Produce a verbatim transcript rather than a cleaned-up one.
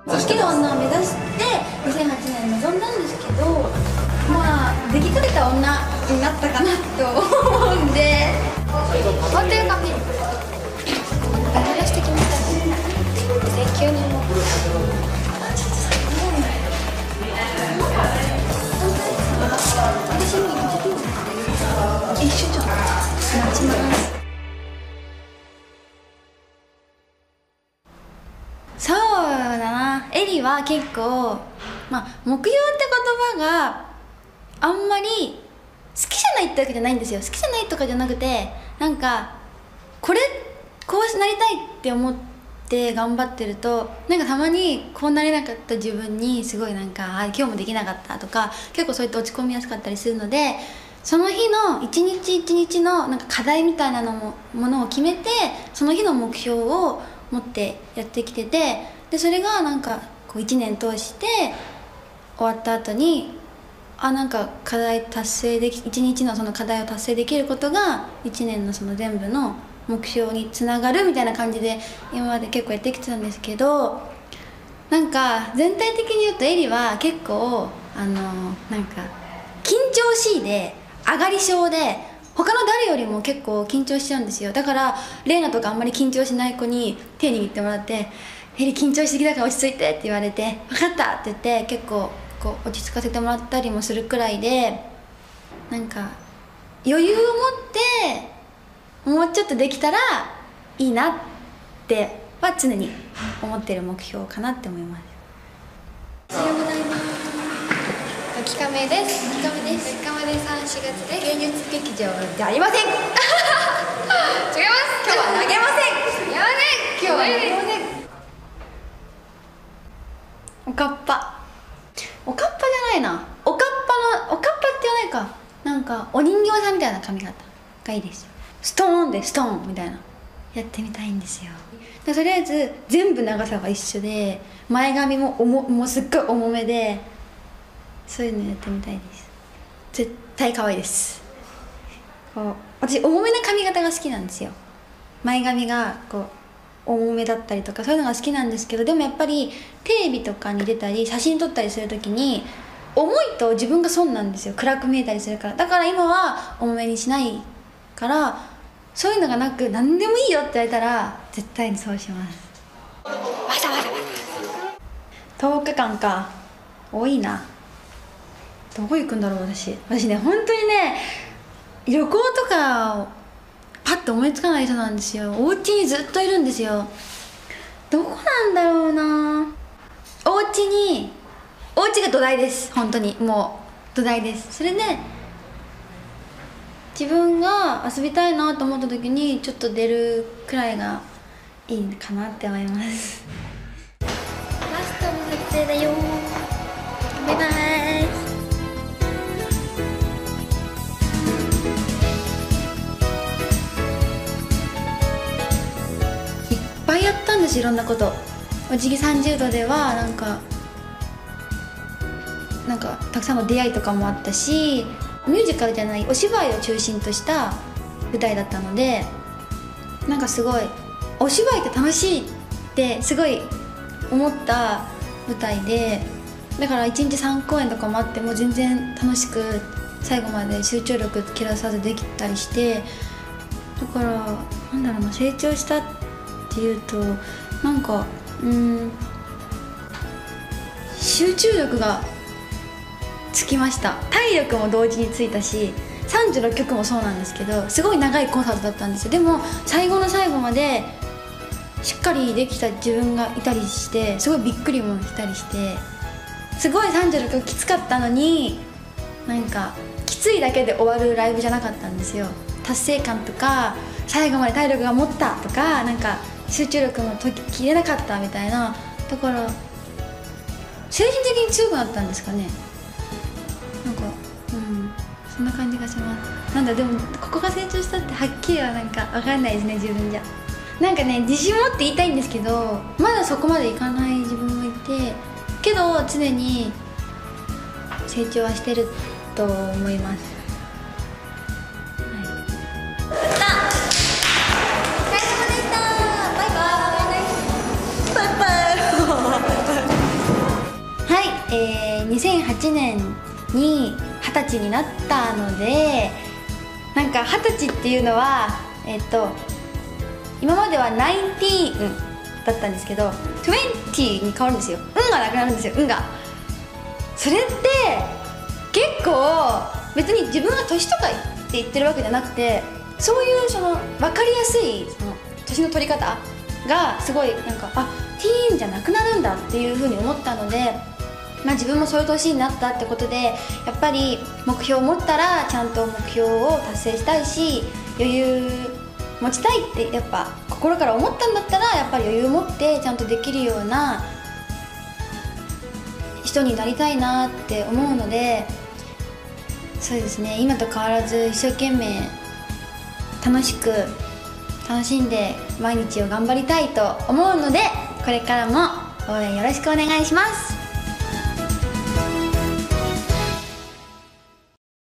好きな女を目指してにせんはちねん臨んだんですけど、まあ出来かけた女になったかなと思うんで、終わったよ髪洗いしてきましたね。急にもう私も一緒ちょっと待ちます。そうだな、エリは結構、まあ、目標って言葉があんまり好きじゃないってわけじゃないんですよ。好きじゃないとかじゃなくて、なんかこれこうなりたいって思って頑張ってると、なんかたまにこうなれなかった自分にすごいなんか、あ、今日もできなかったとか、結構そうやって落ち込みやすかったりするので、その日の一日一日のなんか課題みたいなのもものを決めて、その日の目標を持ってやってきてて、でそれがなんかこういちねん通して終わった後に、あ、なんか課題達成でき、いちにちのその課題を達成できることがいちねんのその全部の目標につながるみたいな感じで今まで結構やってきてたんですけど、なんか全体的に言うとエリは結構あのなんか緊張しいで上がり症で、他の誰よりも結構緊張しちゃうんですよ。だからレイナとかあんまり緊張しない子に手握ってもらって「エリ緊張しすぎだから落ち着いて」って言われて「分かった」って言って結構こう落ち着かせてもらったりもするくらいで、なんか余裕を持ってもうちょっとできたらいいなっては常に思ってる目標かなって思います。おはようございます。きかめです。きかめです。きかめでさん、しがつで芸術劇場じゃありません。違います。今日は投げません。やません。今日は投げません。おかっぱ。おかっぱじゃないな。おかっぱのおかっぱって言わないか。なんかお人形さんみたいな髪型がいいです。ストーンでストーンみたいなやってみたいんですよ。でとりあえず全部長さが一緒で、前髪もおももうすっごい重めで、そういうのやってみたいです。絶対可愛いです。こう私重めな髪型が好きなんですよ。前髪がこう重めだったりとかそういうのが好きなんですけど、でもやっぱりテレビとかに出たり写真撮ったりするときに重いと自分が損なんですよ。暗く見えたりするから。だから今は重めにしないから、そういうのがなく何でもいいよって言われたら絶対にそうします。わざわざわざとおかかんか、多いな。どこ行くんだろう。私私ね、本当にね、旅行とかパッと思いつかない人なんですよ。お家にずっといるんですよ。どこなんだろうな。お家にお家が土台です。本当にもう土台です。それで自分が遊びたいなと思った時にちょっと出るくらいがいいかなって思います。ラストの撮影だよ。バイバイ。いっぱいやったんです。いろんなこと。おじぎさんじゅうどではなんかなんかたくさんの出会いとかもあったし、ミュージカルじゃないお芝居を中心とした舞台だったので、なんかすごいお芝居って楽しいってすごい思った舞台で、だからいちにちさんこうえんとかもあっても全然楽しく最後まで集中力切らさずできたりして、だからなんだろうな、成長したっていうとなんかうーん集中力がつきました。体力も同時についたし、さんじゅうろっきょくもそうなんですけど、すごい長いコンサートだったんですよ。でも最後の最後までしっかりできた自分がいたりして、すごいびっくりもしたりして、すごいさんじゅうろっきょくきつかったのに、なんかきついだけで終わるライブじゃなかったんですよ。達成感とか最後まで体力が持ったとか、なんか集中力も解ききれなかったみたいな、だから精神的に強くなったんですかね。なんかうんそんな感じがします。なんだ、でもここが成長したってはっきりはなんか分かんないですね、自分じゃ。なんかね、自信持って言いたいんですけど、まだそこまでいかない自分もいて、けど常に成長はしてると思います。バイバイ。 ちねんにはたちになったので、なんかはたちっていうのはえっと今まではじゅうきゅうだったんですけどにじゅうに変わるんですよ。運がなくなるんですよ。運がそれって結構別に自分が年とかって言ってるわけじゃなくて、そういうその分かりやすいその年の取り方がすごいなんか、あ、ティーンじゃなくなるんだっていうふうに思ったので、まあ、自分もそういう年になったってことで、やっぱり目標を持ったらちゃんと目標を達成したいし、余裕持ちたいってやっぱ心から思ったんだったら、やっぱり余裕を持ってちゃんとできるような人になりたいなって思うので、そうですね、今と変わらず一生懸命楽しく楽しんで毎日を頑張りたいと思うので、これからも応援よろしくお願いします。